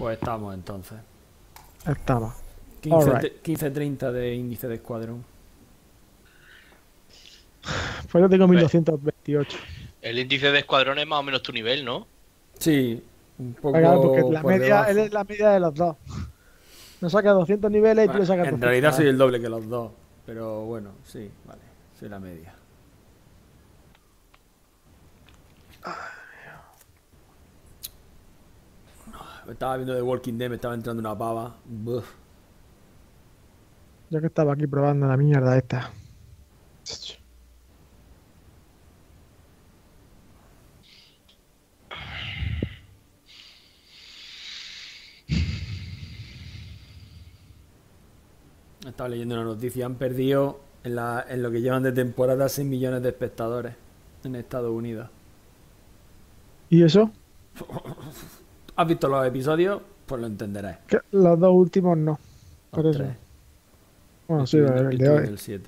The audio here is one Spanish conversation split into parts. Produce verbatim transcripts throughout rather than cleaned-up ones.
Pues estamos entonces. Estamos. quince treinta de índice de escuadrón. Pues yo tengo mil doscientos veintiocho. El índice de escuadrón es más o menos tu nivel, ¿no? Sí, un poco Claro, porque la por media, debajo. él es la media de los dos. Nos saca doscientos niveles y tú le sacas En doscientos. realidad soy el doble que los dos. Pero bueno, sí, vale. Soy la media. Me estaba viendo The Walking Dead, me estaba entrando una pava. Buf. Yo que estaba aquí probando la mierda esta. Estaba leyendo una noticia. Han perdido en, la, en lo que llevan de temporada seis millones de espectadores en Estados Unidos. ¿Y eso? ¿Has visto los episodios? Pues lo entenderás. Que los dos últimos no. Por Los eso. tres. Bueno, sí, Estoy el, viendo- el estoy de viendo hoy. el siete.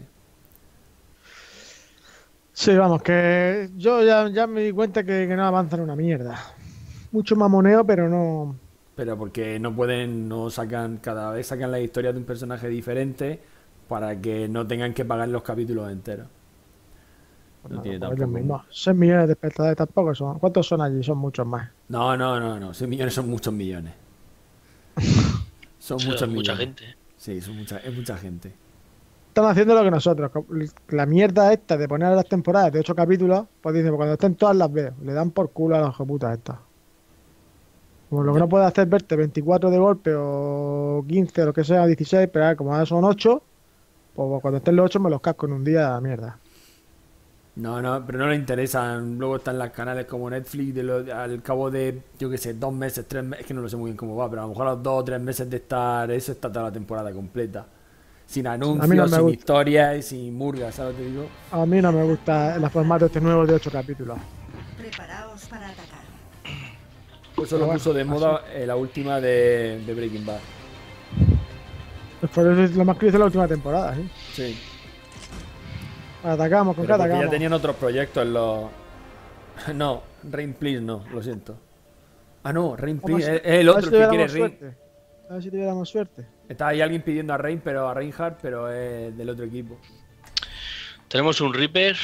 Sí, vamos, que yo ya, ya me di cuenta que, que no avanzan una mierda. Mucho mamoneo, pero no. Pero porque no pueden, no sacan, cada vez sacan la historia de un personaje diferente para que no tengan que pagar los capítulos enteros. No tiene pues ellos tampoco. mismos. seis millones de espectadores tampoco son. ¿Cuántos son allí? Son muchos más. No, no, no, no. seis millones son muchos millones. Son Eso es muchos mucha millones. gente. Sí, son mucha, es mucha gente. Están haciendo lo que nosotros. co- La mierda esta de poner las temporadas de ocho capítulos, pues dicen, pues cuando estén todas las veo. Le dan por culo a los putas estas. Como lo que no puede hacer es verte veinticuatro de golpe o quince o lo que sea, dieciséis, pero ahora, como ahora son ocho, pues cuando estén los ocho me los casco en un día, mierda. No, no, pero no le interesan. Luego están los canales como Netflix, de lo- al cabo de, yo qué sé, dos meses, tres meses, es que no lo sé muy bien cómo va, pero a lo mejor a los dos o tres meses de estar, eso está toda la temporada completa. Sin anuncios, me sin gusta. historias y sin murgas, ¿sabes lo que te digo? A mí no me gusta el formato este nuevo de ocho capítulos. Preparaos para atacar. Pues eso lo Pero puso de bueno, moda eh, la última de, de Breaking Bad. Pues por eso es lo más que hice la última temporada, ¿sí? Sí. Atacamos, con Pero qué porque ya atacamos. tenían otros proyectos en los... No, Rain Please no, lo siento. Ah, no, Rain Vamos Please a- es es el a ver otro si que quiere tuviéramos Rain. suerte. A ver si tuviéramos suerte. Está ahí alguien pidiendo a Rain, pero a Reinhardt, pero es del otro equipo. Tenemos un Reaper.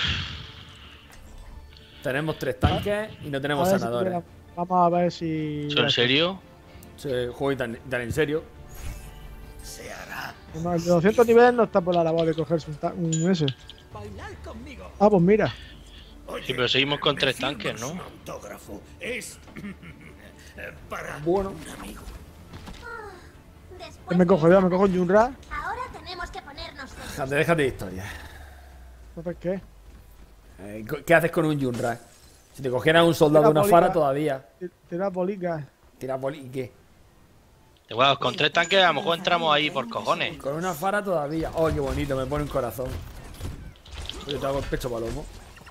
Tenemos tres tanques y no tenemos A ver si sanadores. tuviera- Vamos a ver si. ¿Eso en serio? Se juego tan, tan en serio. Se hará. No, el de doscientos niveles no está por la labor de cogerse un, ta- un ese. Bailar conmigo. Ah, pues mira. Oye, Sí, pero seguimos con ¿me tres firmas tanques, ¿no? un autógrafo? Es para Bueno. un amigo. ¿Qué me cojo yo? ¿Me cojo un Junra? Ahora tenemos que ponernos serios. Déjate, déjate de historia. Entonces, ¿qué? Eh, ¿Qué haces con un Junra? Si te cogieran un soldado de Tira una fara bolita. todavía. Tira bolicas. Tira boli, ¿y qué? Igual, con tres tanques a lo mejor entramos ahí por cojones. Con una fara todavía. Oh, qué bonito, me pone un corazón. Yo te hago el pecho palomo.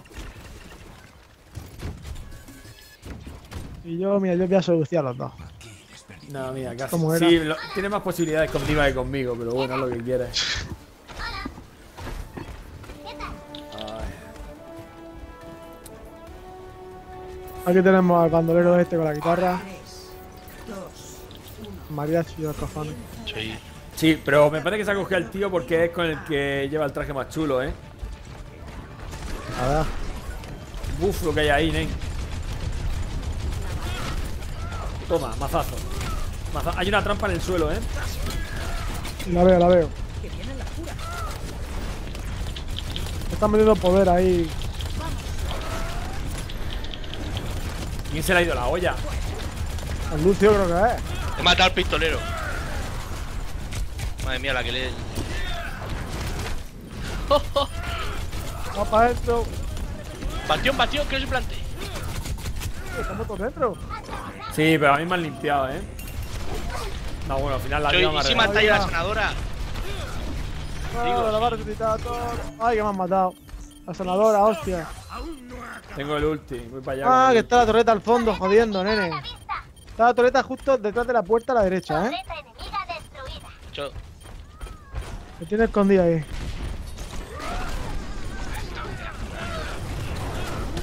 Y yo, mira, yo voy a seducir a los dos. No, mira, casi. ¿Cómo era? Sí, lo- tiene más posibilidades contigo que conmigo, pero bueno, es lo que quieres. Ay, Aquí tenemos al bandolero este con la guitarra. Tres, dos, Mariachi, los cojones. Sí. sí, pero me parece que se ha cogido al tío porque es con el que lleva el traje más chulo, ¿eh? A ver. Buf, lo que hay ahí, nen. Toma, mazazo. Maza- Hay una trampa en el suelo, ¿eh? La veo, la veo. Me están metiendo poder ahí. ¿Quién se le ha ido la olla? Al Lucio creo que es. He matado al pistolero. Madre mía, la que le. Vamos para adentro. Bastión, bastión, que no se plante. Estamos todos dentro. Sí, pero a mí me han limpiado, ¿eh? No, bueno, al final la Yo, vida ¿y me ha si regalado. matáis a la sanadora? Ah, la va a resucitar a todos. Ay, que me han matado. La sanadora, hostia. Tengo el ulti, voy para allá. Ah, con que el está la torreta al fondo, jodiendo, nene. Está la torreta justo detrás de la puerta a la derecha, ¿eh? Torreta enemiga destruida. Yo, Me tiene escondida ahí.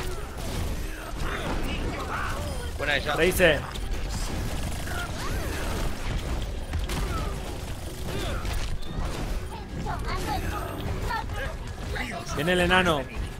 buena esa. ulti. Razer. Viene el enano.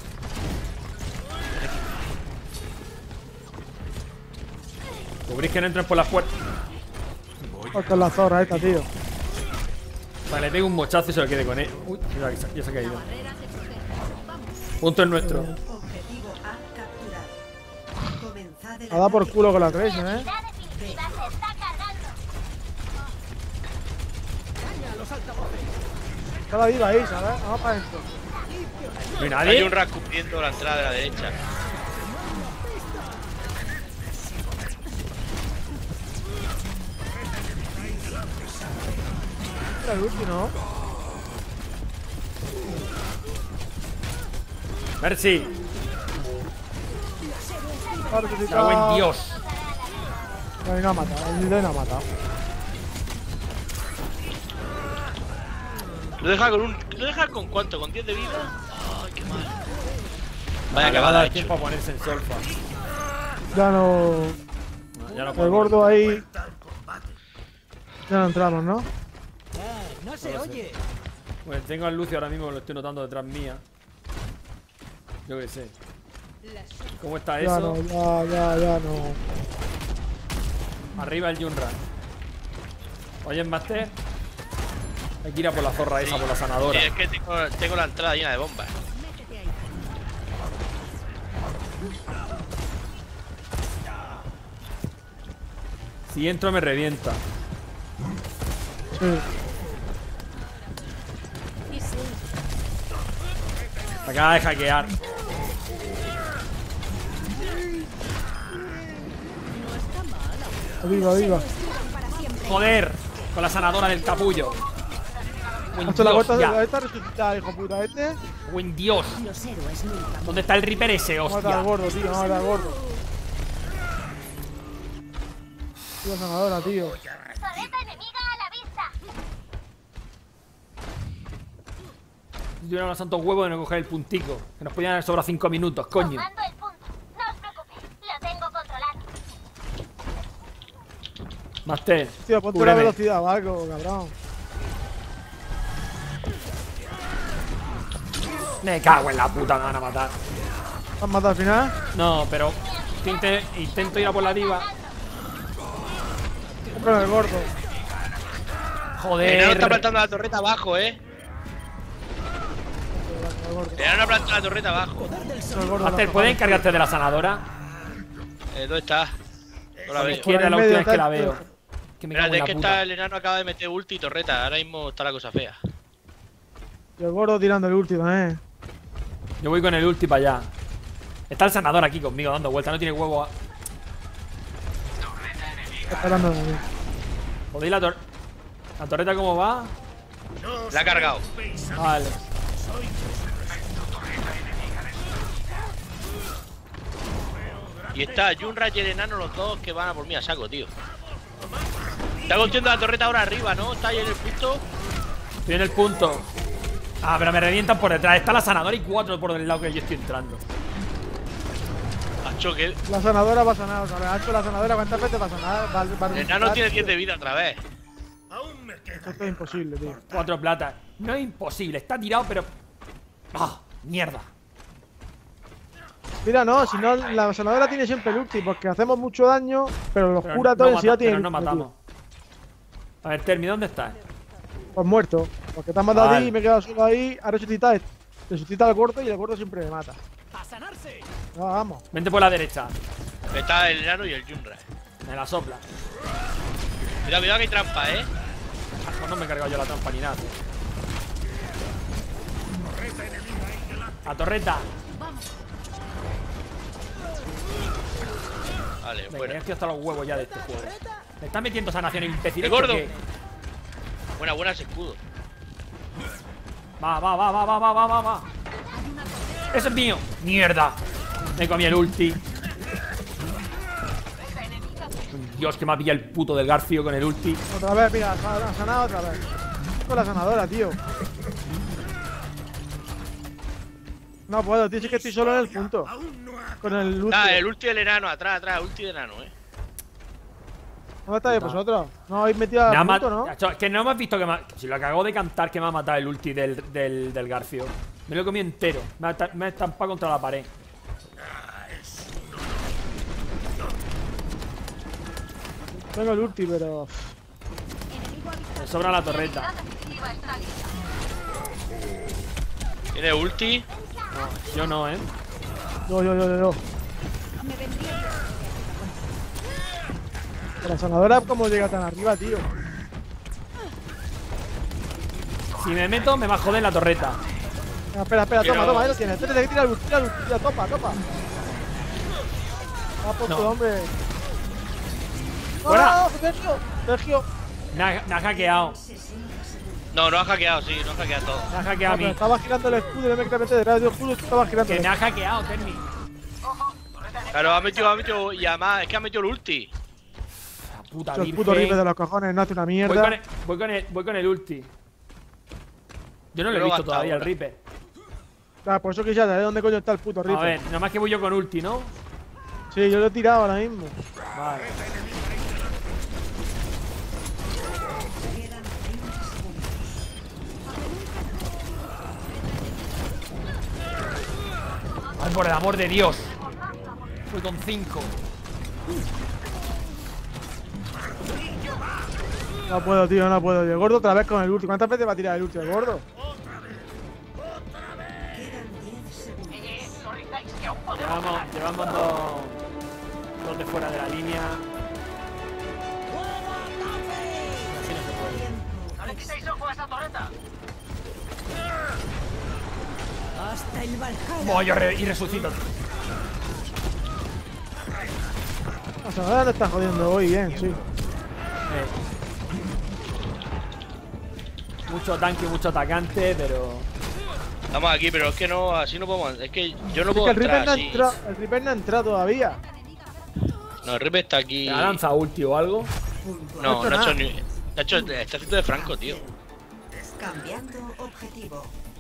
Cubrís que no entren por las puertas. Con la zorra esta, tío. Para que le pegue un mochazo y se lo quede con él. Uy, ya, ya se ha caído. Punto es nuestro. Objetivo A capturado. Comenzad el Ha dado por ataque. culo con la Tracer, eh. La definitiva se está cargando. Está la diva ahí, ¿sabes? Vamos para adentro. No hay Hay nadie. un Rat cubriendo la entrada de la derecha. Era el último. Mercy. Ahora que se Cago en Dios. No, y no ha matado. El Nidoi no ha matado. Lo deja con un. ¿Lo deja con cuánto? ¿Con diez de vida? Ay, qué mal. Vaya Le que va a va dar hecho. tiempo a ponerse en solfa. Ya no. No, ya no El podemos. gordo ahí. Ya no entramos, ¿no? No se oye. Pues tengo al Lucio ahora mismo, lo estoy notando detrás mía. Yo qué sé. ¿Cómo está Ya eso? no, ya, ya, ya no. Arriba el Junra. Oye, Master. Hay que ir a por la zorra esa, por la sanadora. Sí, es que tengo, tengo la entrada llena de bombas. Si entro me revienta. Sí. Me acaba de hackear. Viva, viva. Joder, con la sanadora del capullo. Buen Hasta la Dios, vuelta de ya. la esta resucitada, hijo puta. Este. Buen Dios. ¿Dónde está el Reaper ese, Vamos a dar hostia? gordo, tío. Vamos a dar gordo. Tío, sanadora, tío. Torreta enemiga a la vista. Si tuviera unos santos huevos de no coger el puntico. Que nos podían haber sobrado cinco minutos, coño. Tomando el punto. No os preocupéis. Lo tengo controlado. Master, Tío, ponte cúbreme. la velocidad o algo, cabrón. Me cago en la puta, me van a matar. ¿Te has matado al final? No, pero intento, intento ir a por la diva. Compra el gordo. Joder. El enano está plantando la torreta abajo, eh. El gordo. El enano planta la torreta abajo. El gordo. Master, ¿puedes encargarte de la sanadora? Eh, ¿Dónde está? No la A la veo. izquierda, la Por el última medio vez que la está- veo. Que me cago Espérate, en es que la está puta. el enano acaba de meter ulti y torreta. Ahora mismo está la cosa fea. Y el gordo tirando el último, eh. Yo voy con el ulti para allá. Está el sanador aquí conmigo dando vueltas, no tiene huevo. a- Está esperando de mí. ¿Podéis la tor... ¿La torreta cómo va? La ha cargado. Vale. Y está Junra y el enano, los dos que van a por mí a saco, tío. Está construyendo la torreta ahora arriba, ¿no? Está ahí en el punto. Estoy en el punto. Ah, pero me revientan por detrás. Está la sanadora y cuatro por el lado que yo estoy entrando. Hacho, que el La sanadora va a sanar otra vez. Ha hecho la sanadora, ¿cuántas veces va a sanar? Va, va a el enano tiene diez tío. de vida otra vez. Aún me queda. Esto es imposible, tío. Cuatro platas. No es imposible. Está tirado, pero... ¡Ah! ¡Mierda! Mira, no, si no, la sanadora tiene siempre el ulti, porque hacemos mucho daño, pero los Pero cura no todo y mata- si ya tiene pero el no ulti, matamos. A ver, Termi, ¿dónde estás? tío. Pues muerto. Porque te has matado a Vale. ti y me he quedado solo ahí a resucitar. Resucita al gordo y el gordo siempre me mata. ¡A sanarse! No, vamos. Vente por la derecha. Está el enano y el Junra. Me la sopla. Cuidado, cuidado que hay trampa, eh. Ah, pues no me he cargado yo la trampa ni nada. tío. La torreta. Vale, Venga, bueno. ya estoy hasta los huevos ya de este juego. Me está metiendo sanación imbécil. ¡El gordo! porque- Buena, buena ese escudo. Va, va, va, va, va, va, va, va, va. ¡Ese es mío! ¡Mierda! Me comí el ulti. Dios, que me ha pillado el puto del Garfio con el ulti. Otra vez, mira, ha sanado otra vez. Con la sanadora, tío. No puedo, tío, si es que estoy solo en el punto. Aún no ha. Con el ulti. Ah, el ulti del enano, atrás, atrás, ulti del enano, eh. ¿Dónde estáis No. vosotros? No habéis metido al Me ha mat- punto, ¿no? Acho, que no hemos visto que me ha... Si lo acabo de cantar que me ha matado el ulti del, del, del Garfio. Me lo he comido entero. Me ha, ta- me ha estampado contra la pared. Tengo el ulti, pero... Me sobra la torreta. ¿Tiene ulti? Yo no, ¿eh? Yo, yo, yo, yo, yo. La sanadora, ¿cómo llega tan arriba, tío? Si me meto, me va a joder la torreta. Venga, espera, espera, Pero- toma, toma, ahí lo tienes. Tienes que tirar el ulti, tira el ulti, tira, topa, topa. Va por No. tu hombre. ¡Fuera! ¡No, Sergio! Sergio. Me ha, me ha hackeado. No, no ha hackeado, sí, no ha hackeado todo. Me ha hackeado a Ah, pero mí. estaba girando el escudo y no me quería meter detrás del escudo, estaba girando. Que el me ha hackeado, Termi. Claro, ha metido, ha metido. Y además, es que ha metido el ulti. La puta escudo. El virgen. puto rifle de los cojones, no hace una Voy mierda. con, el, voy, con el, voy con el ulti. Yo no lo he Pero visto hasta todavía, el ahora. Reaper. Claro, por eso que ya sabes dónde coño está el puto A rifle. ver, nada más que voy yo con ulti, ¿no? Sí, yo lo he tirado ahora mismo. Vale. Quedan treinta segundos. Ay, por el amor de Dios. Voy con cinco. No puedo, tío, no puedo. El gordo otra vez con el ulti. ¿Cuántas veces va a tirar el ulti el gordo? Quedan diez segundos. Llevamos, llevamos dos, dos de fuera de la línea. Así no se puede. Hasta el Valhalla. Voy yo re- y resucito. La sanadora lo está jodiendo hoy bien, sí. Eh. Mucho tanque, mucho atacante, pero. Estamos aquí, pero es que no, así no podemos. Es que yo no Es que puedo el Reaper entrar no ha así. entrado, el Reaper no ha entrado todavía. No, el Reaper está aquí. ¿Me ha lanzado ulti o algo? No, no no ha ha hecho hecho ni. Ha hecho, está haciendo de Franco, tío. Cambiando objetivo.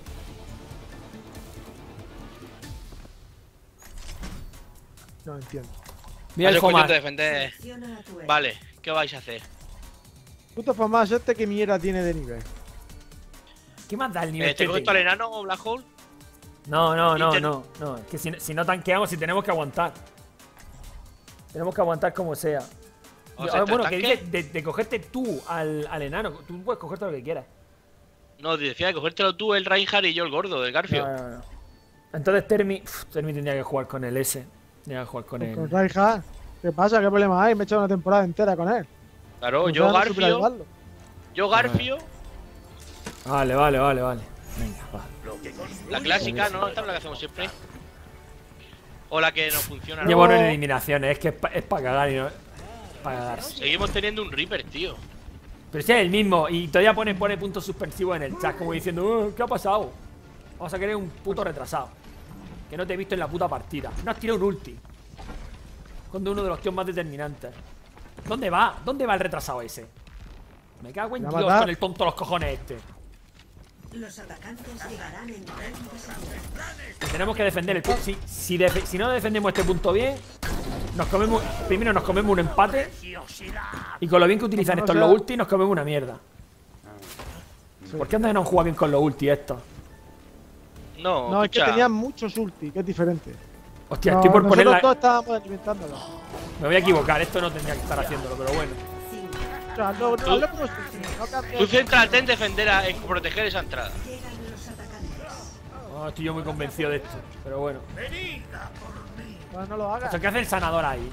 No entiendo. Mira el Ha hecho cuestión Fomar. de defender. Selecciona a tu héroe. Vale, ¿qué vais a hacer? Puto Famas este que mierda tiene de nivel. ¿Qué más da el nivel Eh, ¿Te que coges tengo? al enano o Black Hole? No, no, no, Inter- no, no. Es que si, si no tanqueamos, si tenemos que aguantar. Tenemos que aguantar como sea. O Yo- sea, ah, bueno, ¿tanque? que dices de, de cogerte tú al, al enano. Tú puedes cogerte lo que quieras. No, decía de cogértelo tú, el Reinhardt y yo el gordo del Garfio. No, no, no. Entonces Termi, uf, Termi tendría que jugar con el S. Tendría que jugar con Con el. Reinhardt. ¿Qué pasa? ¿Qué problema hay? Me he echado una temporada entera con él. Claro, Pues yo ahora no Garfio. superayudarlo. Yo Garfio. Vale, vale, vale, vale. Venga, va. La clásica, ¿no? Esta es la que hacemos siempre. O la que no funciona. ¿no? Llevo en eliminaciones, es que es para pa cagar y no. Para cagarse. Seguimos teniendo un Reaper, tío. Pero si es el mismo y todavía pone, pone puntos suspensivos en el chat, como diciendo, "Uh, ¿qué ha pasado? Vamos a querer un puto retrasado. Que no te he visto en la puta partida. No has tirado un ulti. Cuando uno de los tíos más determinantes. ¿Dónde va? ¿Dónde va el retrasado ese? Me cago en ¿Me Dios va a matar? con el tonto de los cojones este. Los atacantes llegarán en treinta segundos. Tenemos que defender el punto. Si, si, defe- si no defendemos este punto bien, nos comemos. Primero nos comemos un empate. Y con lo bien que utilizan No, estos o sea- los ultis, nos comemos una mierda. Sí. ¿Por qué andan no han jugado bien con los ultis estos? No, No, es que escucha. tenían muchos ulti, que es diferente. Hostia, No, estoy por nosotros ponerla. todos estábamos alimentándolo. Me voy a equivocar, esto no tendría que estar haciéndolo, pero bueno. cinco. O sea, no, no, hazlo como ulti, no cambies. Tú céntrate en defender, a, en proteger esa entrada. Llegan los atacantes. No, estoy yo muy convencido de esto, pero bueno. No, no lo hagas. O ¿qué hace el sanador ahí?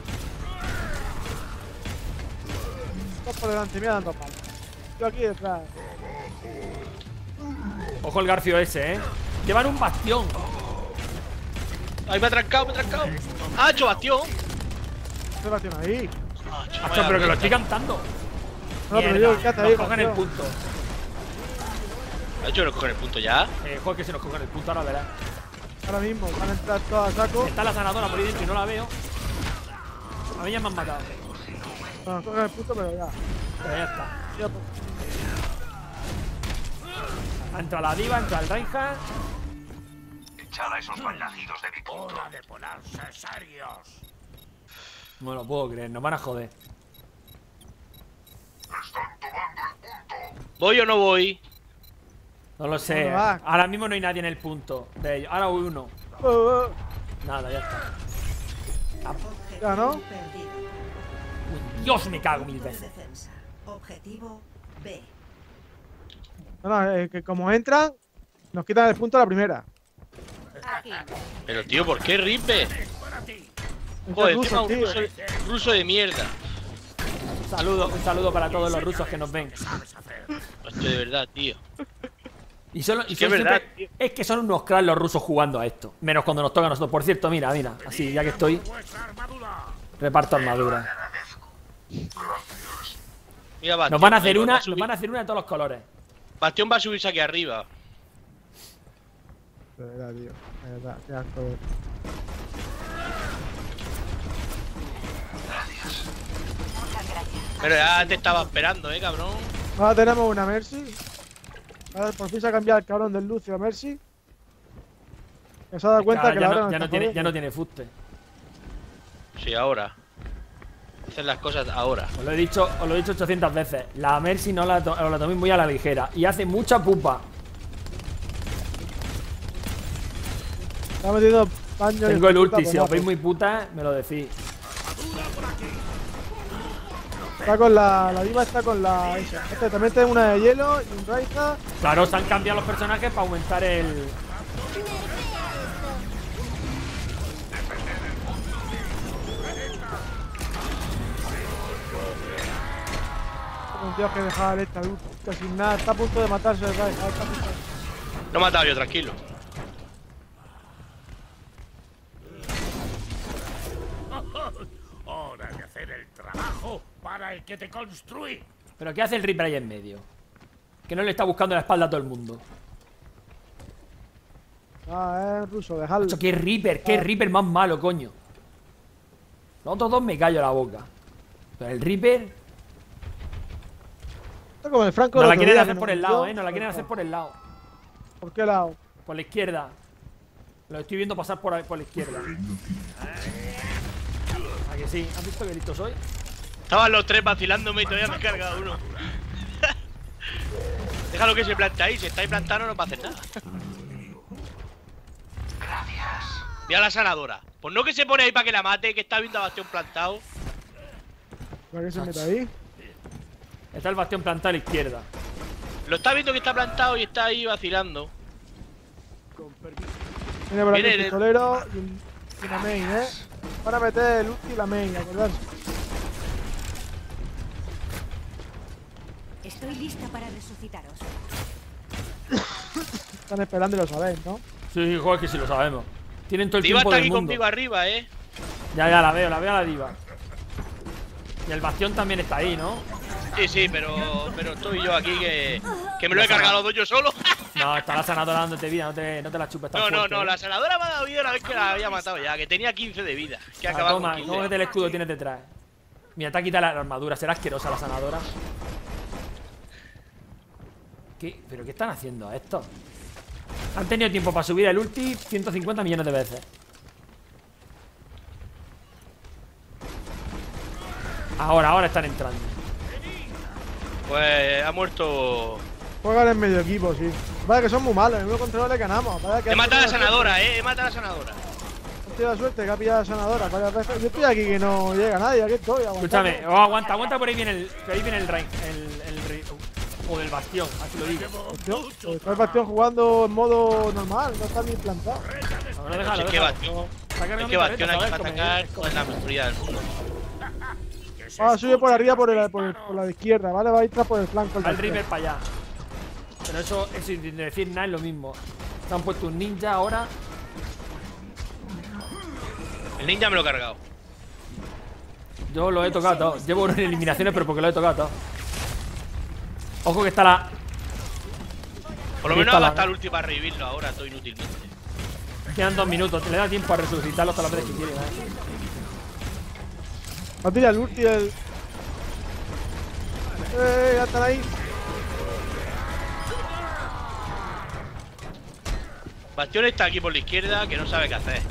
Dos por delante, mira dando palos. Yo aquí detrás. Ojo el Garfio ese, eh. Llevan un bastión. Ay, me ha trancado, me ha trancado. ¡Ah, hecho bastión! ¿Qué bastión ahí? Ah, hecho, Macho, vaya pero que lo mierda. estoy cantando. No, pero Mierda, yo, ¿qué hace nos ahí, cogen el bastión? punto. Ha hecho con el punto ya. Eh, joder, que se nos cogen el punto, ahora verás. Ahora mismo, van a entrar todos a saco. Está la sanadora por ahí dentro y no la veo. A mí ya me han matado. Bueno, cogen el punto, pero ya. Pero ya está. Ya, pues. Entra la diva, entra el Reinhardt. Echad a esos malnacidos de mi punto. No me lo puedo creer, nos van a joder. ¿Voy o no voy? No lo sé. ¿Dónde vas? Ahora mismo no hay nadie en el punto de ellos. Ahora voy uno. Oh, oh. Nada, ya está. Ya, ¿no? Perdido. Uy, Dios, me cago mil Punto de veces. defensa. Objetivo B. No, no, es que como entran, nos quitan el punto a la primera. Pero tío, ¿por qué Ripe? Es Joder, ruso, encima un tío. ruso, ruso de mierda. Un saludo, un saludo para todos los rusos que nos ven. Hostia, de verdad, tío. Y solo, y Es que son es verdad, siempre- es que son unos cracks los rusos jugando a esto. Menos cuando nos toca a nosotros. Por cierto, mira, mira. Así, ya que estoy. Reparto armadura. Mira, Bastión, Nos van a hacer ahí va, una, va a nos subir- van a hacer una de todos los colores. Bastión va a subirse aquí arriba. De verdad, tío. De verdad, qué asco. de- Pero ya te estaba esperando, eh, cabrón. Ahora tenemos una Mercy. Ahora por fin se ha cambiado el cabrón del Lucio a Mercy. Que se ha dado cuenta Ahora que ya, la hora no, nos ya, no está tiene, ya jodiendo. no tiene fuste. Sí, ahora. Hacer las cosas ahora. Os lo he dicho, os lo he dicho ochocientas veces. La Mercy no la, to- os la toméis muy a la ligera. Y hace mucha pupa. Está metiendo paño y Tengo el puta ulti. Si os tomato. veis muy puta, me lo decís. Está con la. La diva está con la. Esa. Este, también tiene una de hielo y un Raiza. Claro, se han cambiado los personajes para aumentar el. Un tío que dejaba esta ulti sin nada. Está a punto de matarse el Raiza. Está a punto de- No he matado yo, tranquilo. Hora de hacer el trabajo para el que te construí. Pero ¿qué hace el Reaper ahí en medio? Que no le está buscando la espalda a todo el mundo. Ah, es ruso, dejadlo. Macho, qué Reaper, qué Reaper más malo, coño. Los otros dos me callo la boca. Pero el Reaper Está como el Franco nos del la otro quieren día, hacer que por nos el lado, hundió. eh. Nos la quieren hacer por el lado. ¿Por qué lado? Por la izquierda. Lo estoy viendo pasar por, ahí- por la izquierda. ¿A que sí? ¿Has visto que listo soy? Estaban los tres vacilándome y todavía me he cargado uno. Déjalo que se plante ahí. Si está ahí plantado no va a hacer nada. Mira la sanadora. Pues no que se pone ahí para que la mate, que está viendo a Bastión plantado. ¿Para qué se mete ahí? Está el bastión plantado a la izquierda. Lo está viendo que está plantado y está ahí vacilando. Viene por aquí Viene el el- pistolero y, un- y una main, eh. Van a meter el ulti y la main, acordarse. Estoy lista para resucitaros. Están esperando y lo sabéis, ¿no? Sí, joder, que sí lo sabemos. Tienen todo el Diva tiempo está del aquí mundo. conmigo arriba, eh. Ya, ya, la veo, la veo a la diva. Y el bastión también está ahí, ¿no? Sí, sí, pero, pero estoy yo aquí que, que me lo he cargado los dos yo solo. No, está la sanadora dándote vida, no te, no te la chupes tan No, no, fuerte, no, ¿eh? la sanadora me ha dado vida una vez que la había matado ya, que tenía quince de vida. Que Ah, acababa toma, con ¿cómo quince. que el escudo tienes detrás? Mira, te ha quitado la armadura, será asquerosa la sanadora. ¿Qué? ¿Pero qué están haciendo a esto? Han tenido tiempo para subir el ulti ciento cincuenta millones de veces. Ahora, ahora están entrando. Pues ha muerto. Juegan en medio equipo, sí. Vale, que son muy malos, en el mismo control le ganamos. Vaya que He ha matado a la tenido sanadora, eh. He matado a la sanadora. suerte, ha tenido suerte que ha pillado a la sanadora varias veces. Yo estoy aquí que no llega nadie, aquí estoy. aguantando. Escúchame, oh, aguanta, aguanta por ahí viene el. Por ahí viene el rank. El. el, re- o del bastión, así lo digo. Hostia, pues está el Bastión jugando en modo normal, no está ni plantado. No, no, déjalo, Es que déjalo. Bastión. Está cargando Es mi que Bastión torreta, hay que ¿sabes? Como- atacar como- con la mejoría del mundo. Ah, sube por arriba por, el, por, el- por la de izquierda, ¿vale? Va a ir tras por el flanco. el Va el Bastión. Reaper para allá. Pero eso, eso sin decir nada es lo mismo. Se han puesto un ninja ahora. El ninja me lo he cargado. Yo lo he tocado todo. Llevo en eliminaciones, pero porque lo he tocado todo. Ojo que está la. Por lo Ahí menos está ha la- gastado el ulti para revivirlo ahora, todo inútilmente. Quedan dos minutos. Le da tiempo a resucitarlo hasta las veces que quiere. ¿eh? Va a tirar el ulti el. Eh, ya están ahí. Bastión está aquí por la izquierda que no sabe qué hacer.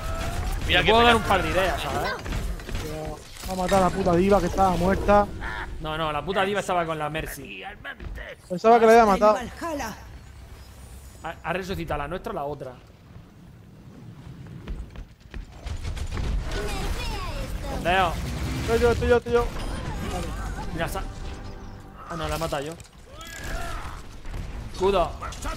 Mira Le que puedo dar pega. un par de ideas, ¿sabes? Pero va a matar a la puta diva que estaba muerta. No, no, la puta diva estaba con la Mercy. Pensaba que le había matado. Valhalla. Ha, ha resucitado la nuestra o la otra. Leo. Estoy yo, estoy yo, estoy yo. Mira, sa... Ah, no, la he matado yo. Escudo.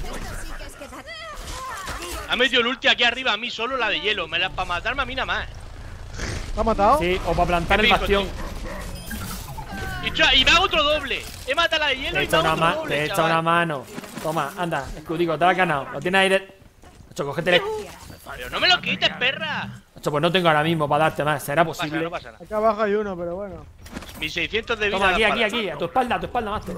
Ha metido el ulti aquí arriba a mí solo, la de hielo. Me la para matarme a mí nada más. ¿Te ha matado? Sí, o para plantar Qué el rico, bastión. Y, tra- y me hago otro doble. He matado a la de hielo Te he y me hecho hago una, otro ma doble, te he hecho chaval. una mano. Toma, anda, escudico, te lo has ganado. Lo tienes ahí de... Ocho, cógetele. Pero no me lo quites, perra. Ocho, pues no tengo ahora mismo para darte más. ¿Será No pasa, posible? no pasa nada. Acá abajo hay uno, pero bueno. Mis seiscientos de vida. Toma, aquí, dan aquí, para- aquí. A tu espalda, a tu espalda, Master.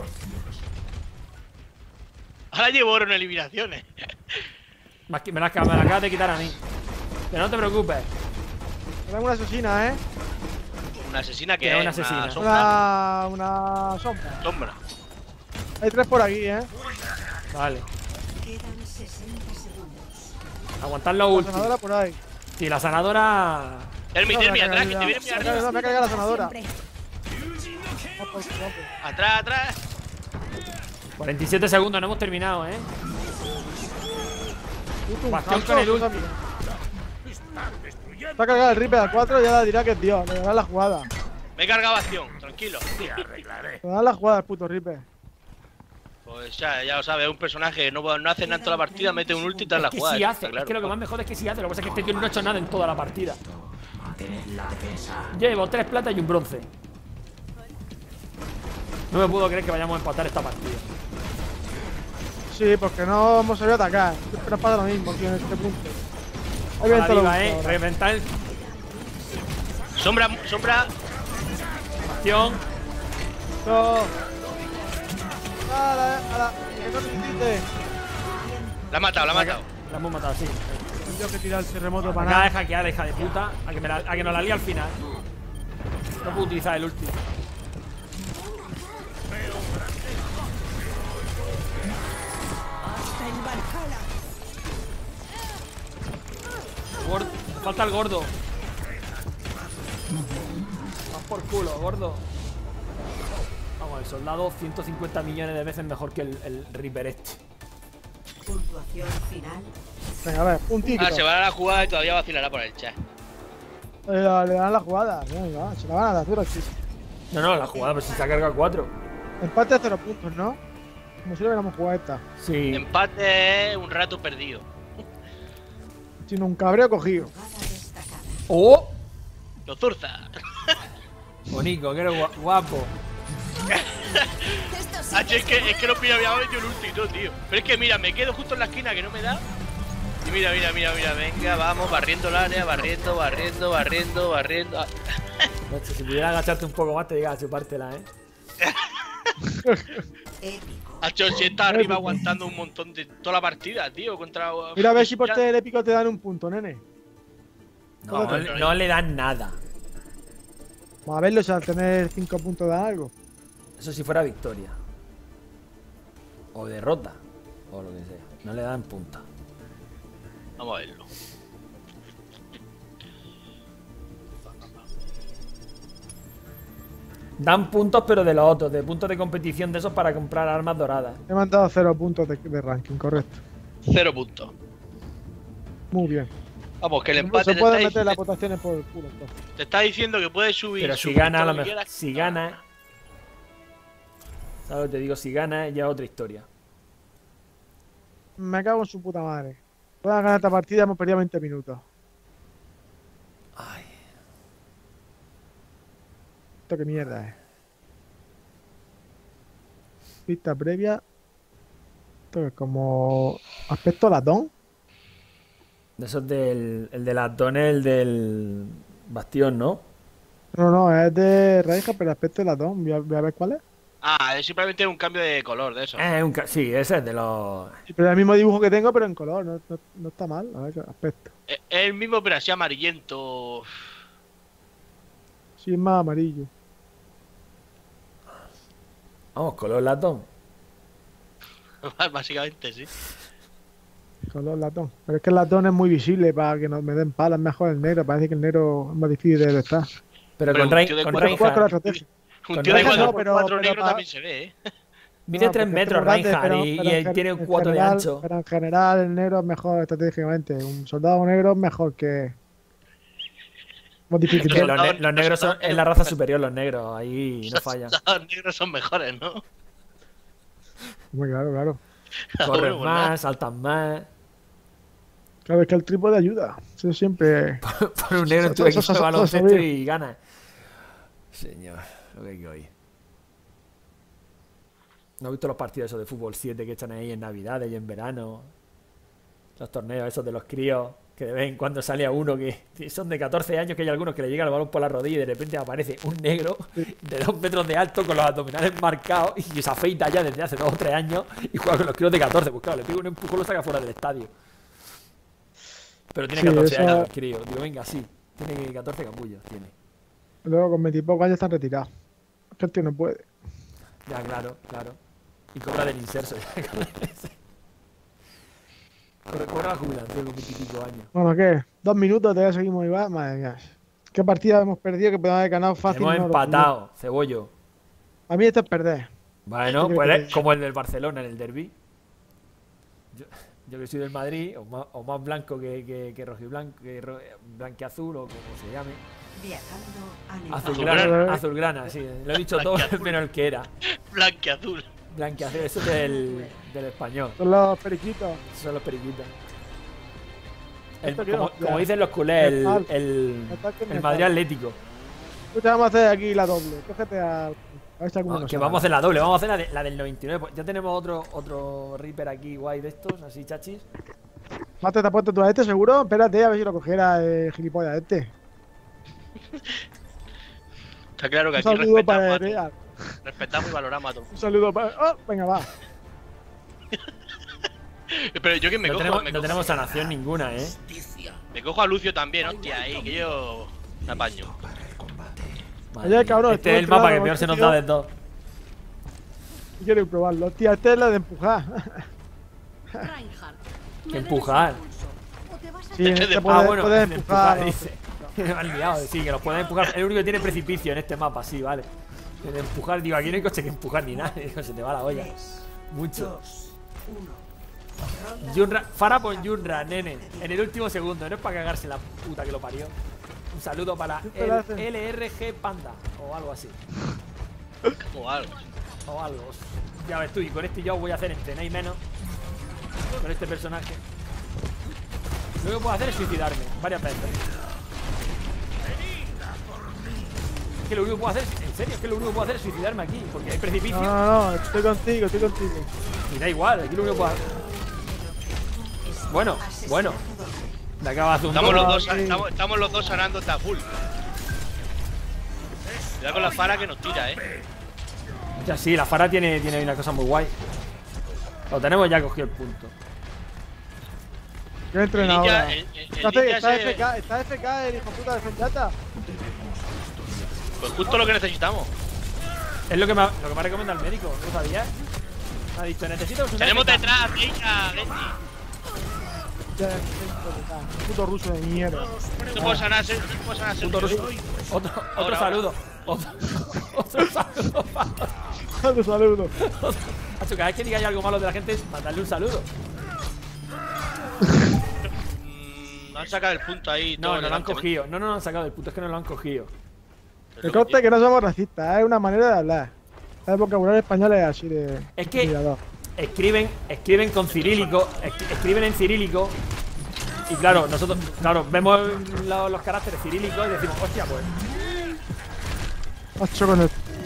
Ahora llevo oro en eliminaciones. Me la, me la acabas de quitar a mí. Pero no te preocupes. Tenemos una asesina, ¿eh? Una asesina que Que es una asesina. sombra. Una. Una sombra. Sombra. Hay tres por aquí, ¿eh? Vale. Quedan sesenta segundos. Aguantar los La últimos. sanadora por ahí. Sí, la sanadora. Termi, No, Termi, me ha atrás, que caído te ya. viene muy Me ha arriba. caído- me ha caído la sanadora. Siempre. Vamos por- vamos por- Atrás, atrás. cuarenta y siete segundos, no hemos terminado, ¿eh? Puto, un Bastión canto, con el puta ulti. mierda. Se ha cargado el Reaper al cuatro y ya la dirá que es Dios. Le dará la jugada. Me he cargado acción, tranquilo. Le dará la jugada al puto Reaper. Pues ya, ya lo sabes, es un personaje que no, no hace nada en toda la partida, mete un ulti y te da la Que jugada. sí eso hace, está claro. es que lo que más me jode es que sí hace. Lo que pasa es que este tío no ha hecho nada en toda la partida. Llevo tres platas y un bronce. No me puedo creer que vayamos a empatar esta partida. Sí, porque no hemos sabido atacar. Siempre nos pasa lo mismo aquí en este punto. Ahí viene A la todo lo diva, gusto eh. ahora. Reventar el Sombra, sombra. bastión. No. A la, a la, que no necesite. La ha matado, la ha matado. La hemos matado, sí. Tendría que tirar el terremoto para Acaba de nada. hackear, hija de puta. A que, me la, a que nos la lía al final. No puedo utilizar el ulti. Hasta el Valhalla. Gordo. Falta el gordo. Vas por culo, gordo. Vamos, el soldado ciento cincuenta millones de veces mejor que el, el Reaper este. Puntuación final. Venga, a ver, un ticket. Ahora se va a la jugada y todavía vacilará por el chat. Le, le dan la jugada. Venga, se la van a dar duro, chico. No, no, la jugada, pero si se ha cargado cuatro. Empate a cero puntos, ¿no? Como si lo hubiéramos jugado esta. Sí. Empate es un rato perdido. Sino un cabreo cogido. ¡Oh! Lo zurza. Bonico, que eres gua- guapo. H, es que, es que no me había metido el ulti y todo, tío. Pero es que mira, me quedo justo en la esquina que no me da. Y mira, mira, mira, mira, venga, vamos, barriendo el área, barriendo, barriendo, barriendo, barriendo. Ah, Macho, si pudiera agacharte un poco más, te diga a chupártela, eh. Épico. Hacho, si está arriba aguantando un montón de toda la partida, tío, contra. Mira a ver si por ser épico te dan un punto, nene. No, no, le- no le dan nada. Vamos a verlo si al tener cinco puntos da algo. Eso si fuera victoria. O derrota. O lo que sea. No le dan punta. Vamos a verlo. Dan puntos, pero de los otros. De puntos de competición de esos para comprar armas doradas. He mandado cero puntos de, de ranking, correcto. Cero puntos. Muy bien. Vamos, que el Se empate te pueden está, meter las dic- votaciones por el culo, entonces. te está diciendo que puedes subir. Pero si subir gana, a todo lo que mejor. quieras. Si gana. ¿Sabes? Te digo, si gana, ya es otra historia. Me cago en su puta madre. Puedan ganar esta partida, hemos perdido veinte minutos. Ay. Esto qué mierda es. Pista previa. Esto es como aspecto latón. De esos del. El de las dones, el del. Bastión, ¿no? No, no, es de Raija, pero aspecto latón. Voy a, voy a ver cuál es. Ah, es simplemente un cambio de color de eso. Eh, un ca- sí, ese es de los. Sí, pero es el mismo dibujo que tengo, pero en color. No, no, no está mal. A ver qué aspecto. Es es el mismo, pero así amarillento. Sí, es más amarillo. Vamos, color latón. Básicamente, sí. Color latón. Pero es que el latón es muy visible para que nos me den palas. Mejor el negro. Parece que el negro es más difícil de estar. Pero Pero con, Rein- tío de con cuatro- Hay que jugar con la Reinhardt. estrategia. Un Con tío de Reinhardt, cuatro no, por pero- cuatro pero negro pa- también se ve, ¿eh? Mide No, tres porque metros es grande, Reinhardt pero- y, pero y en él gen- tiene en cuatro de general- ancho. Pero en general el negro es mejor estratégicamente. Un soldado negro es mejor que. Más difícil. Que Los los, ne- soldados- los negros son, los soldados es la raza negros- superior, los negros. Ahí no falla. Los negros son mejores, ¿no? Muy claro, claro. Corren Bueno, pues nada. más, saltan más. Claro, es que el trípode ayuda. Eso siempre. Pon un negro en tu Eso- eso- equipo de eso- baloncesto eso- y gana. Señor, lo que hay que oír. ¿No has visto los partidos esos de fútbol siete que echan ahí en Navidades y en verano? Los torneos esos de los críos, que de vez en cuando sale a uno que que son de catorce años, que hay algunos que le llega el balón por la rodilla y de repente aparece un negro de dos metros de alto con los abdominales marcados y que se afeita ya desde hace dos o tres años y juega con los críos de catorce. Pues claro, le pega un empujón y lo saca fuera del estadio. Pero tiene Sí, catorce eso- años el crío. Digo, venga, sí. Tiene catorce capullos, tiene. Luego con veintipocos años están retirados. Es que el tío no puede. Ya, claro, claro. Y cobra del inserso. Pero cobra la jubilación con veinticinco años. Bueno, ¿qué? Dos minutos, todavía seguimos igual. Madre mía. ¿Qué partida hemos perdido que podemos haber ganado fácil? Hemos No, lo- empatado, cebollo. A mí esto es perder. Bueno, Yo pues creo que- es como el del Barcelona en el derbi. Yo, yo que soy del Madrid, o más, o más blanco que, que, que rojiblanco, que ro- blanqueazul, o como se llame. Viajando a Nepal. Azulgrana, Azulgrana. azulgrana, sí. Lo he dicho todo Blanqueazul. menos el que era. Blanqueazul. Blanqueazul, eso es del, del español. Son los periquitos. Esos son los periquitos. El- Esto que como, no, ya. como dicen los culés, el, Metal. el, Metal que el metal. Madrid Atlético. Escucha, vamos a hacer aquí la doble. Cógete a. A ver si alguno No, nos que saca. vamos a hacer la doble, vamos a hacer la, de- la del noventa y nueve. Pues ya tenemos otro otro Reaper aquí guay de estos, así chachis. Mate, ¿te has puesto tú a este seguro? Espérate, a ver si lo cogiera el gilipollas este. Está claro que Un aquí saludo para respetamos, a Real. todo- respetamos y valoramos a todo. Un saludo para. ¡Oh! Venga, va. Pero yo que me No cojo, tenemos, me, no cojo tenemos sanación ninguna, eh. me cojo a Lucio también, hostia, ahí, que yo me apaño. Madre Oye, mía. cabrón, Este es el estuvo mapa que claro, peor se nos tío. da de todo. Quiero probarlo. Hostia, este es la de empujar. Reinhardt, Que empujar. Sí, en Este este de- puedes, Ah, bueno, puedes de empujar. empujar, dice. Me han liado, sí, que los pueden empujar. Es el único que tiene precipicio en este mapa, sí, vale. El de empujar, digo, aquí no hay coche que empujar ni nada. Digo, se te va la olla. Mucho. Yunra, Fara por Yunra, nene. En el último segundo, no es para cagarse la puta que lo parió. Un saludo para ¿Qué te lo hacen? el L R G Panda o algo así. O algo. O algo. Ya ves tú, y con este yo voy a hacer entrenar y menos. Con este personaje. Lo que puedo hacer es suicidarme varias veces. Es que lo único que puedo hacer, en serio, es que lo único que puedo hacer es suicidarme aquí, porque hay precipicio. No, no, no, estoy contigo, estoy contigo. Y da igual, aquí lo único que puedo hacer. Bueno, bueno. Le acaba de hacer un Estamos gol. los dos, aquí. estamos, estamos los dos sanando esta full. Cuidado con la Fara que nos tira, eh. Ya sí, la Fara tiene, tiene una cosa muy guay. Lo tenemos ya cogido el punto. Yo he El entrenado ninja, ahora. el, el- el Está, ninja está ese- F K, está F K el hijo puta de Fenjata. pues justo lo que necesitamos. Es lo que me ha, lo que me ha recomendado el médico, ¿no lo sabías? Me ha dicho, necesito un Tenemos F K. detrás a Genji. Ya, hijo de puta, puto ruso de mierda. No puedo sanar, no puedo sanar. Puto ruso. Otro, otro Ahora, saludo. Otro, otro saludo. Saludos, saludos. Hacho, cada vez que digáis algo malo de la gente es mandarle un saludo. Mm, han sacado el punto ahí. No, todo no lo han elegantemente. cogido. No, no lo han sacado del puto, es que no lo han cogido. Es Que lo que conste tiene. que no somos racistas, es una manera de hablar. El vocabulario español es así de. Es que- intimidador. Escriben, escriben con cirílico, es- escriben en cirílico. Y claro, nosotros, claro, vemos lo- los caracteres cirílicos y decimos, hostia, pues. Macho con el.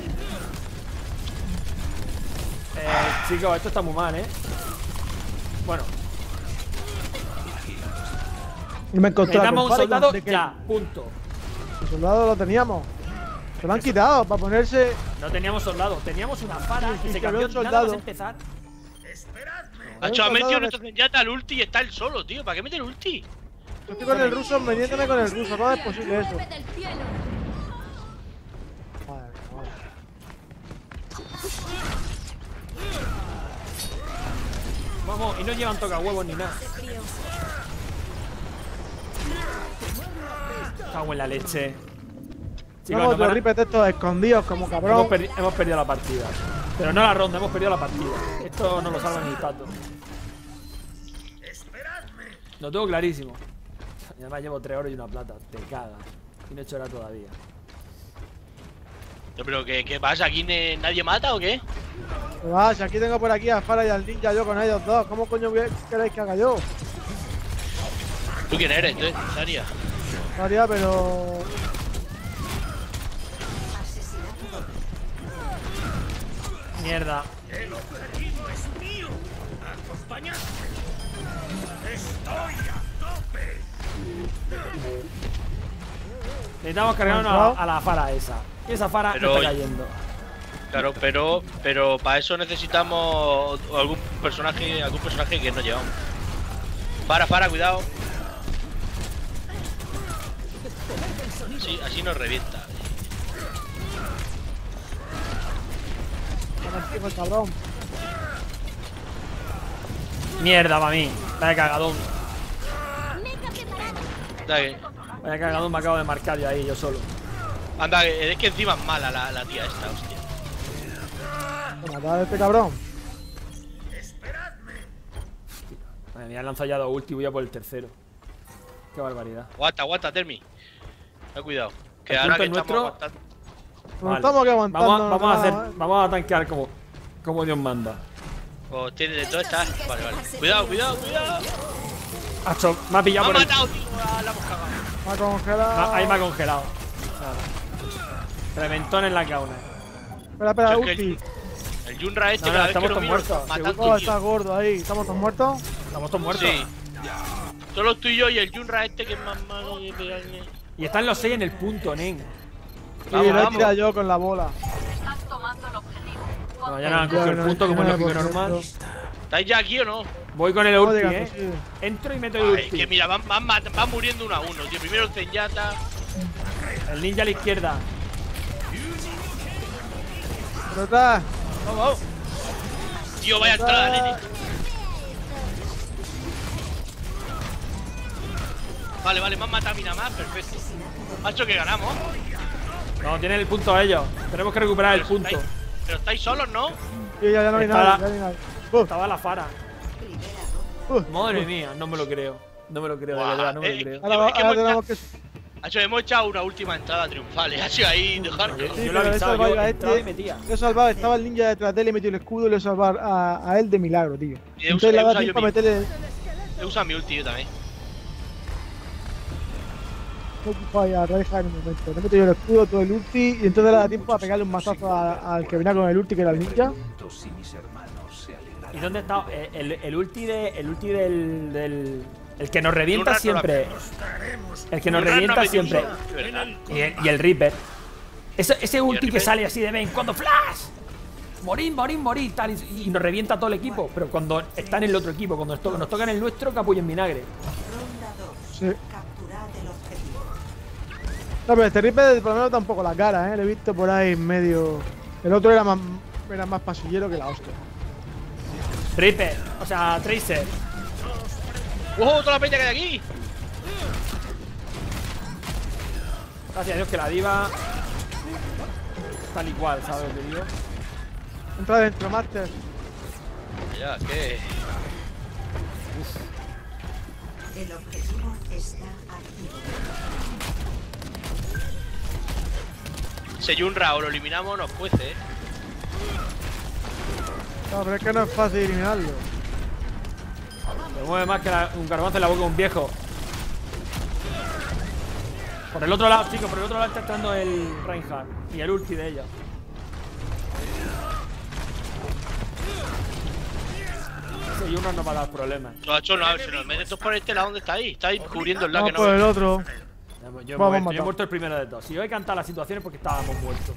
Eh, chicos, esto está muy mal, ¿eh? Bueno, Y me encontré necesitamos un con soldado de que ya, punto. El soldado lo teníamos. Se lo han quitado para ponerse. No teníamos soldado, teníamos una Fara Sí, que sí, se que había cambió un nada más soldado. empezar. Nacho, ha Un metido soldado nuestro Zenyatta al ulti y está él solo, tío. ¿Para qué mete el ulti? Yo estoy con el ruso, metiéndome con el ruso. ¿Cómo es posible eso? Nube del cielo. Madre mía. Vamos, y no llevan toca huevos ni nada. Cago en la leche. Chicos, Vamos, nos van los a- ripes de estos escondidos como hemos, cabrón. perdi- hemos perdido la partida. Pero no la ronda, hemos perdido la partida. Esto no lo salva ni el tato. Lo tengo clarísimo. Y además llevo tres oro y una plata. Te cagas. Y no he hecho nada todavía. No, pero ¿qué, qué pasa? ¿Aquí ne- nadie mata o qué? ¿Qué va? Si aquí tengo por aquí a Fara y al ninja yo con ellos dos. ¿Cómo coño voy- queréis que haga yo? ¿Tú quién eres, entonces, Saria? María, pero... Mierda. Necesitamos cargarnos a, a la Fara esa. Y esa Fara Pero- no está cayendo. Claro, pero pero para eso necesitamos algún personaje, algún personaje que nos llevamos. Para, para, cuidado. Sí, así nos revienta. Hijo, cabrón. Mierda para mí. Vaya cagadón. Anda que, Vaya cagadón me acabo de marcar yo ahí, yo solo. anda que es que encima es mala la, la tía esta, hostia. Matar a este cabrón. Madre mía, han lanzado ya dos ulti y voy a por el tercero. Qué barbaridad. Aguanta, aguanta, Termi. Ten cuidado. Que El ahora punto que es estamos nuestro. aguantando. Nos Vale. estamos aquí aguantando. Vamos, a- vamos a nada, hacer, ¿eh? vamos a tanquear como, como Dios manda. Pues tiene de todo esta. Vale, vale. Cuidado, cuidado, cuidado. Hacho, me ha Me pillado ha por el. matado, tío. La, la hemos cagado. Me ha congelado. Ah, ahí me ha congelado. Nada. Reventón en la cauna. Espera, espera, Es que el- ulti. El Junra este, No, no, cada vez que estamos lo todos miro, muertos. matando, Oh, tío. está gordo ahí. ¿Estamos todos muertos? Estamos todos muertos. Sí. Solo tú y yo y el Junra este que es más malo que pegarle. Y están los seis en el punto, nen. Sí, Vamos, lo he vamos. tirado yo con la bola. Bueno, ya no han cogido el punto como es lógico y normal. ¿Estáis ya aquí o no? Voy con el Vamos ulti, llegando, eh. sí. Entro y meto el Ay, ulti. que mira, van, van, mat- van muriendo uno a uno, tío. Primero el Zenyatta. El ninja a la izquierda. Pero está. Vamos, vamos. Tío, vaya entrada, nene. Vale, vale, me han matado a mí nada más, perfecto. Macho, que ganamos. No, tienen el punto ellos. Tenemos que recuperar el Pero punto. estáis- Pero estáis solos, ¿no? Sí, ya, ya no hay Está nada. la- Ya no hay nada. Uh, Estaba la Fara. uh. Madre mía, no me lo creo. No me lo creo, de Buah, verdad, no me eh, lo creo. Ahora, Es va- que ahora hemos tenemos que. Hacho, hemos echado una última entrada triunfal, ¿eh? Ha sido ahí, dejar. Yo, Sí, yo lo pero he le he avisado, salvado yo a entraba y este. metía. Lo he salvado, estaba el ninja detrás de él y metió el escudo y lo he salvado a, a él de milagro, tío. Y he Entonces usado- le he ha dado usado tiempo a yo meterle. He usado mi ulti yo también. A Reinhardt en un momento. Le he metido yo el escudo, todo el ulti y entonces le da tiempo a pegarle un mazazo a- al que venía con el ulti, que era el ninja. ¿Y dónde está? Eh, El, el ulti de. El ulti del. del el que nos revienta rato la- siempre. El que nos Junra no ha revienta metido siempre. uno, de verdad. Y el, y el Reaper. Ese, ese ulti que Reaper? sale así de vez en cuando. ¡Flash! Morir, morir, morir. Tal, y, y nos revienta todo el equipo. Pero cuando está en el otro equipo, cuando nos, to- nos toca en el nuestro, capullo en vinagre. Ronda dos. Sí. Capturad el objetivo. No, pero este Reaper por lo menos tampoco la cara, eh. Lo he visto por ahí en medio. El otro era más, era más pasillero que la hostia. Reaper, o sea, Tracer. ¡Ojo, toda la peña que hay aquí! Gracias a Dios que la diva. Tal y cual, ¿sabes lo que digo? Entra dentro, Master. Ya, ¿qué? El objetivo está activo. Ese Junra o lo eliminamos nos cuece, eh. No, pero es que no es fácil eliminarlo. Me mueve más que la- un garbanzo en la boca de un viejo. Por el otro lado, chicos, por el otro lado está entrando el Reinhardt y el ulti de ella. Ese Yuna no va a dar problemas. No, hecho, no, si nos metes todos por este lado, ¿dónde estáis? Estáis cubriendo el lado Vamos que por no. el otro. Yo he, Vamos, muerto, yo he matado. muerto el primero de todos. Si yo he cantado las situaciones porque estábamos muertos.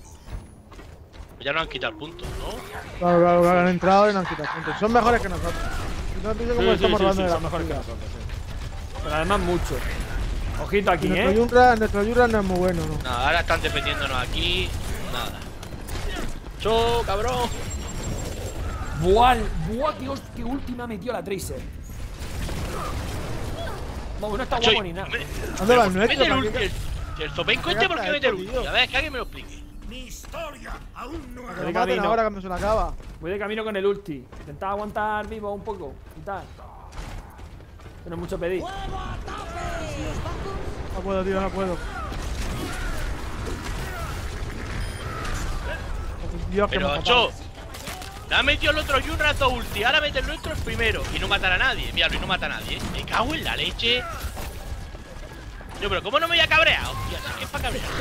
Ya nos han quitado el punto, ¿no? Claro, claro, claro, han entrado y nos han quitado puntos. Son mejores que nosotros. No te digo cómo Sí, sí, estamos sí, robando sí, de son la mejores que partida. nosotros, sí. Pero además mucho. Ojito aquí, Nuestro ¿eh? Yunra, nuestro Yunra no es muy bueno, ¿no? Nada, ahora están defendiéndonos aquí. Nada. ¡Cho, cabrón! Buah, buah, qué, hos- qué última metió la Tracer. Vamos, no está Macho, guapo ni nada. me- ¿Dónde pero va el ¿por qué nuestro? mete el ¿Para ulti qué? el El Zopenco este, ¿por qué mete el ulti? A ver, que alguien me lo explique. Mi historia aún no Que Voy lo de maten camino. ahora cuando se lo acaba. Voy de camino con el ulti. Intentad aguantar vivo un poco y tal. No es mucho pedir. No puedo, tío, no puedo. Dios, que me Pero, ha matado. Ocho, le ha metido el otro Yunra dos ulti, ahora mete el nuestro el primero y no matará a nadie. Míralo, y no mata a nadie. ¿eh? Me cago en la leche. Yo, pero ¿cómo no me voy a cabrear? Hostia, si es que es para cabrear.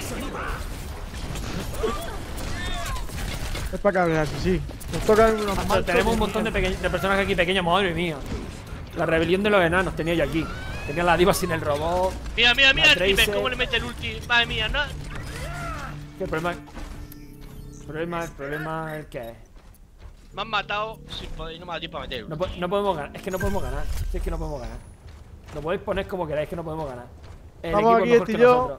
Es para cabrearse, sí. Nos tocan unos Pero machos tenemos un que- montón de, peque- de personajes aquí pequeños, madre mía. La rebelión de los enanos tenía yo aquí. Tenía la diva sin el robot. Mira, mira, mira La el Reaper, Tracer. cómo le mete el ulti. Madre mía, no. ¿Qué problema? El problema, el problema es que Me han matado sin poder, no me da tiempo a meter el no, ulti. po- no podemos ganar. Es que no podemos ganar. Si es que no podemos ganar. Lo podéis poner como queráis, que no podemos ganar. El Vamos equipo aquí, es mejor este que y yo. nosotros.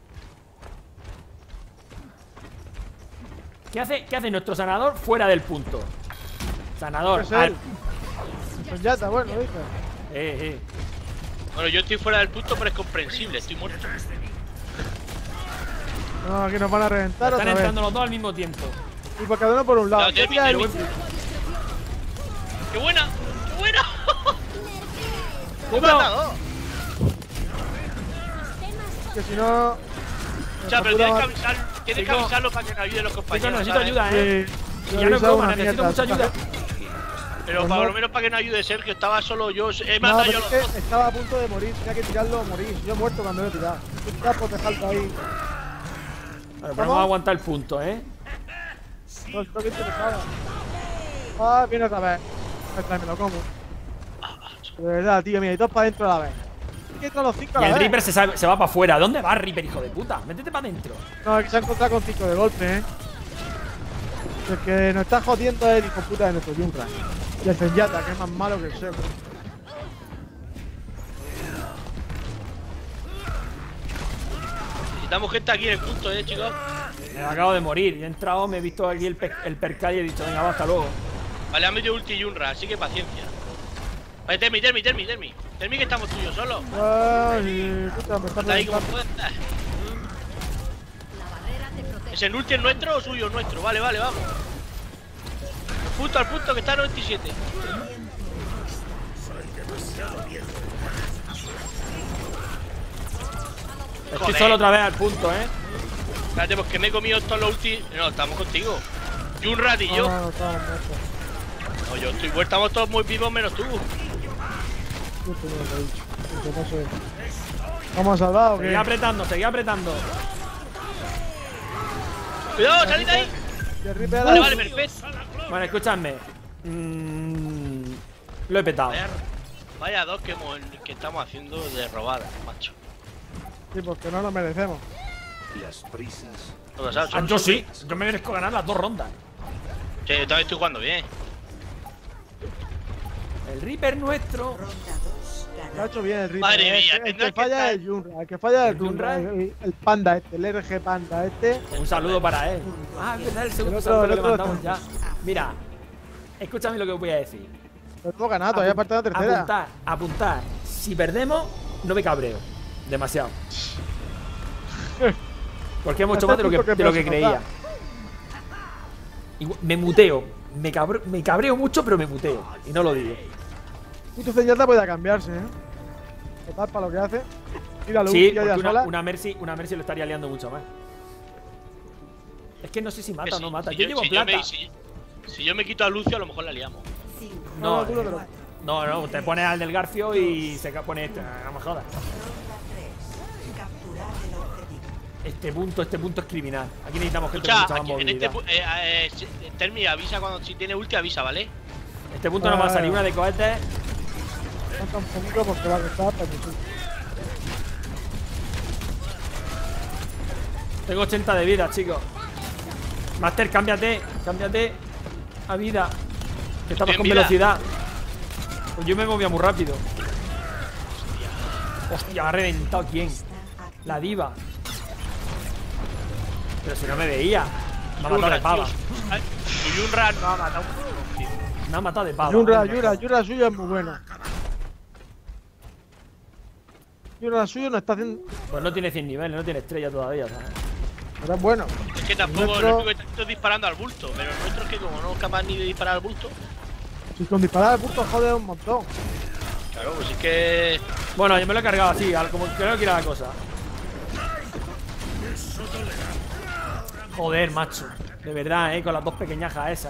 ¿Qué hace, ¿Qué hace nuestro sanador fuera del punto? Sanador. Pues al- él. Pues ya está bueno, dice. Eh, eh. Bueno, yo estoy fuera del punto, pero es comprensible, estoy muerto. No, aquí nos van a reventar Están otra vez. entrando los dos al mismo tiempo. Y por cada uno por un lado. No, tiene Mira, Peter, el- ¡Qué buena! ¡Qué buena! ¡Me he Pero- matado! que si no. O sea, pero puta tienes que madre. avisar, tienes que Chico. avisarlo para que nos ayuden los Chicos, compañeros. necesito ¿sabes? ayuda, eh. Sí, Y yo ya no es he usado broma, una necesito mierda, mucha esta ayuda. gente- Pero Pues por no. lo menos para que nos ayude Sergio, estaba solo yo. He No, matado pero yo es los que dos. estaba a punto de morir, tenía que tirarlo o morir. Yo he muerto cuando lo he tirado. He tirado por dejarlo ahí. Vale, pero vamos a aguantar el punto, eh. No, esto que interesaba. Ah, viene otra vez. Esta me lo como. De verdad, tío, mira, y todos para adentro a la vez. Es que entran los cinco a Y la el vez. Reaper se, sabe- se va para afuera. ¿Dónde va Reaper, hijo de puta? Métete para adentro. No, aquí se ha encontrado con cinco de golpe, eh. El que nos está jodiendo es el hijo puta de nuestro Junkra. Y el Zenyatta, que es más malo que el Sebo. Necesitamos gente aquí en el punto, eh, chicos. Me acabo de morir. Y he entrado, me he visto aquí el, pe el percal y he dicho, venga, va, hasta luego. Vale, han metido ulti y Yunra, así que paciencia. Vale, Termi, Termi, Termi, Termi. Termi, que estamos tuyos solos. Ay, puta, me está Está ahí como reventando. puedas. La barrera te protege. ¿Es el ulti es nuestro o suyo? Nuestro. Vale, vale, vamos. Al punto, al punto, que está a noventa y siete. Estoy Joder. solo otra vez al punto, eh. Espérate, pues que me he comido todos los ulti. No, estamos contigo. Yunra y No, yo. no, no, estamos muertos. No, yo estoy muerto, estamos todos muy vivos menos tú. Justo lo que he dicho. Porque no sé. ¿Vamos a salvar o Seguí qué? apretando, seguí apretando. Cuidado, salid de ahí. Que el Reaper Vale, da- vale, perfecto. Bueno, escuchadme. Mm, lo he petado. Vaya, vaya dos que, hemos- que estamos haciendo de robada, macho. Sí, porque no nos merecemos. Las prisas. No lo sabes, Ah, son- yo sí, yo me merezco ganar las dos rondas. Sí, yo también estoy jugando bien. El Reaper nuestro. Ronda dos. Lo ha Ganado. hecho bien el Reaper. Madre eh. mía, el, que- el tendrá que que falla estar- es el Yunra. El que falla es el ¿El Yunra. Yunra? El, el panda este, el R G panda este. Un saludo para él. Ah, es verdad, el segundo El otro- saludo el que le otro mandamos ya. está- Mira, escúchame lo que os voy a decir. Lo hemos ganado, todavía Apun- falta la tercera. Apuntar, apuntar. Si perdemos, no me cabreo. Demasiado. Porque hemos hecho Hasta más de lo el que, punto que de lo que peor se creía. nos Igual- me muteo. Me, cabro- me cabreo mucho, pero me muteo. Y no lo digo. Y tu Zenyatta puede cambiarse, ¿eh? Total, para lo que hace. Tira luz, Sí, ya porque sola. una, una Mercy, una Mercy lo estaría liando mucho más. Es que no sé si mata Que o no si- mata. si Yo llevo si plata. me, si, si yo me quito a Lucio, a lo mejor la liamos. cinco. No, No, tú no te lo- cuatro. No, no, te pones al del Garfio y se ca- pone este. No me jodas. Ronda tres. Capturar el objetivo. Este punto, este punto es criminal. Aquí necesitamos gente con Escucha, mucha más aquí, en este movilidad. pu- eh, eh, si- Termi, avisa cuando si tiene ulti, avisa, ¿vale? Este punto no va a salir una de cohetes. Falta un poquito porque va a costar, pero sí. Tengo ochenta de vida, chicos. Master, cámbiate. Cámbiate a vida. Que estamos Estoy con en vida. velocidad. Pues yo me movía muy rápido. Hostia, me ha reventado quién. Está activo. La diva. Pero si no me veía. Me ha matado de pava. Ay, Tu Yunra no ha matado. tío. Me ha matado de pava. Yunra, Hombre. Yura, Yura suyo es muy bueno. Y uno de suyo no está haciendo. Pues no tiene cien niveles, no tiene estrella todavía, ¿sabes? Pero es bueno. Es que tampoco Nuestro- el único que estoy disparando al bulto, pero el nuestro es que como no es capaz ni de disparar al bulto. Si con disparar al punto jode un montón. Claro, pues es que. Bueno, yo me lo he cargado así, al- como creo que era la cosa. Joder, macho. De verdad, eh, con las dos pequeñajas esas.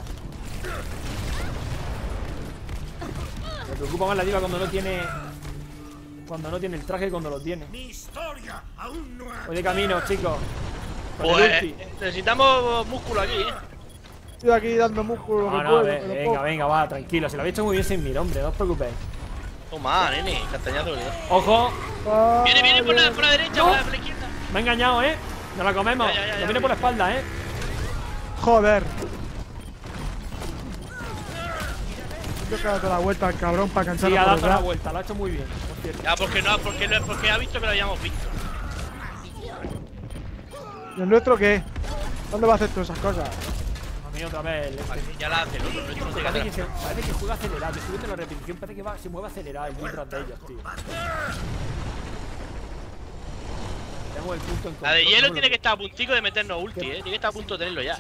Me preocupa más la diva cuando no tiene. Cuando no tiene el traje y cuando lo tiene. Voy de camino, chicos. Con el Pues ulti. necesitamos músculo aquí, ¿eh? Estoy aquí dando músculo lo No, que no, puedo, ve- que lo venga, puedo. venga, va, tranquilo. Se lo habéis hecho muy bien sin mir, hombre, no os preocupéis. Toma, nene, castañazo. ¿Eh? Ojo, Ah, Viene, viene por la, bien. por la derecha, por la, por la izquierda. me ha engañado, eh. Nos la comemos. Ya, ya, ya, Nos ya, viene por la espalda, eh. Joder. Yo he dado la vuelta al cabrón para cansarlo Sí, ha por dado la detrás. vuelta, lo ha hecho muy bien, por cierto. Ya, porque no, porque, no- porque ha visto que lo habíamos visto. ¿Y el nuestro qué? ¿Dónde va a hacer todas esas cosas? A mí otra vez. el Vale, este. ya la hace el otro, el otro no te Parece que, queda se- parece que juega acelerado. Estoy viendo la repetición, parece que va, se mueve acelerado el mientras de ellos, tío. Tengo el punto en La de control, hielo no tiene lo- que estar a puntico de meternos ulti, eh. Tiene que estar a punto de tenerlo ya.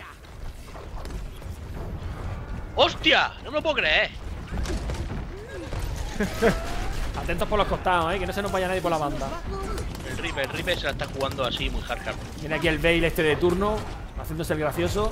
¡Hostia! No me lo puedo creer. Atentos por los costados, eh, que no se nos vaya nadie por la banda. El Reaper, el Reaper se la está jugando así muy hardcore. Viene aquí el Bale este de turno, haciéndose el gracioso.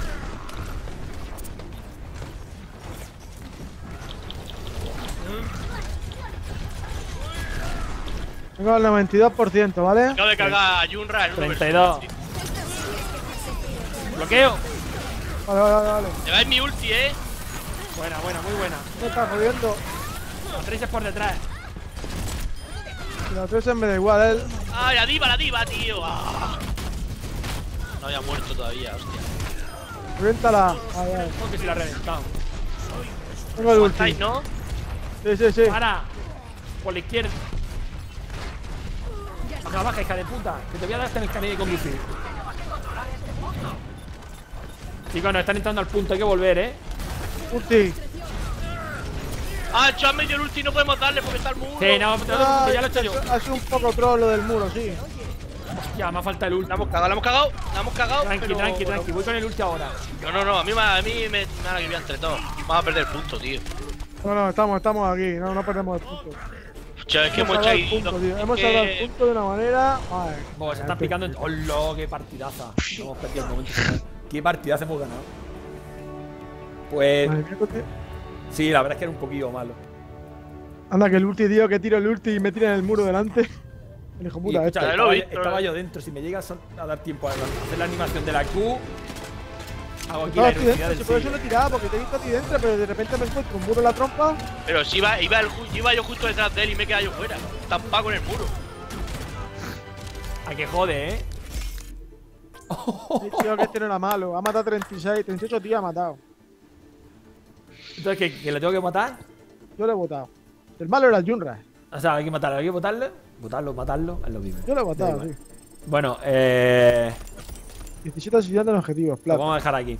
Tengo el noventa y dos por ciento, ¿vale? Acabo de cargar a Junra en uno treinta y dos. versus Bloqueo. Vale, vale, vale, vale. ulti. Lleváis mi ulti, eh. Buena, buena, muy buena. Me está jodiendo. Los Traces por detrás. Si la tres me da igual, él. ¡Ay, la diva, la diva, tío! Ah. No había muerto todavía, hostia. Reviéntala. Ahí, ahí. Porque si la ha reventado. Tengo el ulti. ¿Estáis, no? Sí, sí, sí. Para. Por la izquierda. Baja, baja, hija de puta. Que te voy a dar hasta en el canal de conducir. Chicos, nos están entrando al punto, hay que volver, eh. Ulti. Ah, hecho a medio el ulti, no podemos darle porque está el muro. Sí, no, no, no, ya lo he hecho yo. Ha sido un poco troll lo del muro, sí. Ya, me ha faltado el ulti. La hemos cagado, la hemos cagado, la hemos cagado. Tranqui, pero- tranqui, tranqui. Voy con el ulti ahora. No, no, no, a mí, me- a mí me, me han aliviado entre todos. Vamos a perder el punto, tío. No, no, estamos, estamos aquí. No, no perdemos el punto. Che, es que hemos salvado el hecho ahí. punto, tío. es Hemos que- salvado el punto de una manera. Ay, Buah, se están picando en. ¡Hola! ¡Qué partidaza! No hemos perdido el momento final. ¡Qué partidaza hemos ganado! Pues. Madre mía, cote. Sí, la verdad es que era un poquillo malo. Anda, que el ulti, tío, que tiro el ulti y me tira en el muro delante. El hijo Y, puta, escucha, este. Ya lo estaba, vi, yo- pero- estaba yo dentro. Si me llegas a, a dar tiempo a hacer la animación de la Q, hago aquí Estaba la aquí velocidad dentro, del si por eso siglo. lo he tirado, porque te he visto a ti dentro, pero de repente me encuentro un muro en la trompa. Pero si iba, iba, el ju- iba yo justo detrás de él y me he quedado yo fuera. Tampado con el muro. A que jode, eh. Sí, tío, que este no era malo. Ha matado treinta y seis, treinta y ocho tíos ha matado. Entonces, ¿que, que le tengo que matar? Yo le he votado. El malo era el Junra. O sea, hay que matarlo, hay que votarlo. Votarlo, matarlo, es lo mismo. Yo le he votado, Da sí. igual. Bueno, eh. diecisiete asesinatos en objetivos, Lo plata. vamos a dejar aquí.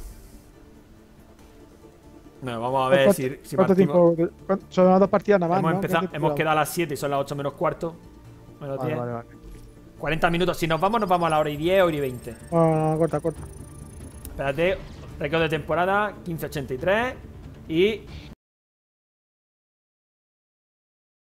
Bueno, vamos a ver ¿Cuánto, si, si cuánto partimos. tiempo? cuánto- Son las dos partidas nada más, Hemos, ¿no? empezado, ¿Cuánto hemos tiempo quedado a las siete y son las ocho menos cuarto. Menos Vale, diez. vale, vale. cuarenta minutos. Si nos vamos, nos vamos a la hora y diez, hora y veinte. No, no, no, corta, corta. Espérate, récord de temporada quince ochenta y tres y